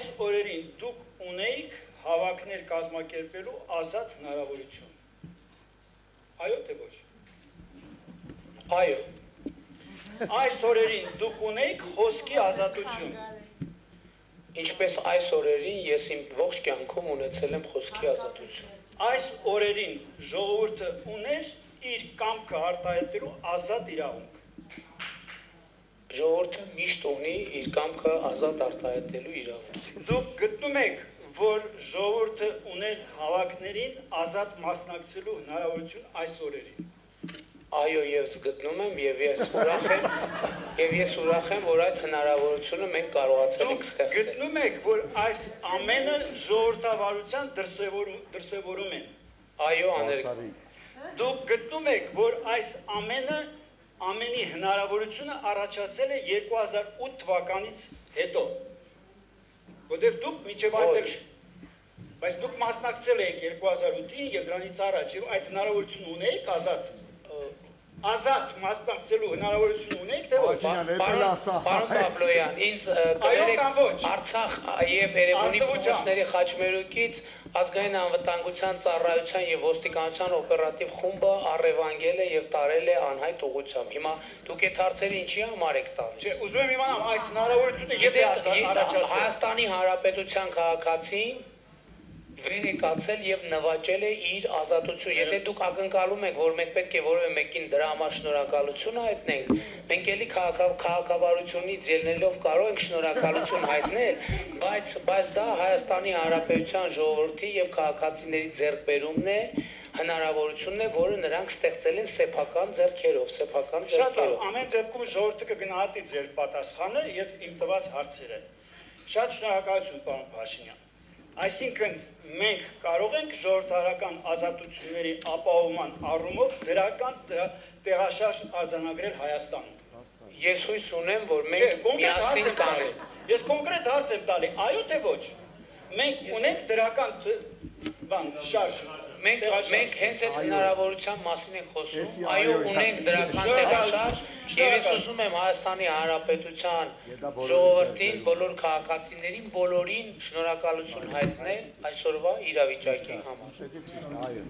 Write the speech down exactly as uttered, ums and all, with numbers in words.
այս օրերին դուք ունեիք հավաքներ կազմակերպելու ազատ հնարավորություն։ Այո թե ոչ։ Այո։ Այս օրերին դուք ունեիք խոսքի ազատություն։ Ինչպես այս օրերին ես իմ ողջ կյանքում ունեցել եմ խոսքի ազատություն։ Այս օրերին ժողովուրդը ուներ իր կամքը արտահայտելու ազատ իրավունք։ Ժողովուրդը միշտ ունի իր կամքը ազատ արտահայտելու իրավունք։ Դուք գտնում եք, որ ժողովուրդը ուներ հավաքներին ազատ մասնակցելու հնարավորություն այս օրերին։ Այո, ես գտնում եմ եւ ես ուրախ եմ, եւ ես ուրախ եմ, որ այդ հնարավորությունը մենք կարողացել ենք ստեղծել։ Գտնում եք, որ այս ամենը ժողովրդավարության դրսևորում են։ Այո, աներկ։ Դուք գտնում եք, որ այս ամենը ամենի հնարավորությունը առաջացել է երկու հազար ութ թվականից հետո։ Որտեղ դուք միջև այդ բայց դուք մասնակցել եք երկու հազար ութին եւ դրանից առաջ եւ այդ հնարավորությունը ունեիք ազատ ազատ մասնակցելու հնարավորություն ունեիք թե ոչ։ Պարոն Պաբլոյան, ինձ կներեք Արցախ եւ Երևանի փողոցների խաչմերուկից ազգային անվտանգության ծառայության եւ ոստիկանության օպերատիվ խումբը առևանգել է եւ տարել է անհայտ ուղղությամբ։ Հիմա դուք այդ հարցերը ինչի համար եք տալիս։ Չէ, ուզում եմ իմանալ այս հնարավորությունը եթե առաջացել Հայաստանի Հանրապետության քաղաքացին վեր է կացել եւ նվաճել է իր ազատությունը։ Եթե դուք ակնկալում եք, որ մենք պետք է որևէ մեկին դրա համար շնորհակալություն հայտնենք, մենք էլի քաղաքավարությունից ելնելով կարող ենք շնորհակալություն հայտնել, բայց բայց դա Հայաստանի Հանրապետության ժողովրդի եւ քաղաքացիների ձեռքբերումն է, հնարավորությունն է, որը նրանք ստեղծել են սեփական ձեռքերով, սեփական ձեռքերով։ Շատ ամեն դեպքում ժողովուրդը կգնահատի ձեր պատասխանը եւ իմ տված հարցերը։ Շատ շնորհակալություն, պարոն Փաշինյան։ Այսինքն մենք կարող ենք ժողովրդարական ազատությունների ապահովման առումով դրական տեղաշարժ արձանագրել Հայաստանում։ Ես հույս ունեմ, որ մենք միասին կանենք։ Ես կոնկրետ հարց եմ տալի, այո թե ոչ։ Մենք ունենք դրական բան շարժ։ Մենք մենք հենց այդ հնարավորության մասին ենք խոսում։ Այո, ունենք դրական տեղաշարժ, եւ ես ուզում եմ Հայաստանի Հանրապետության ժողովրդին, բոլոր քաղաքացիներին, բոլորին շնորհակալություն հայտնել այսօրվա իրավիճակի համար։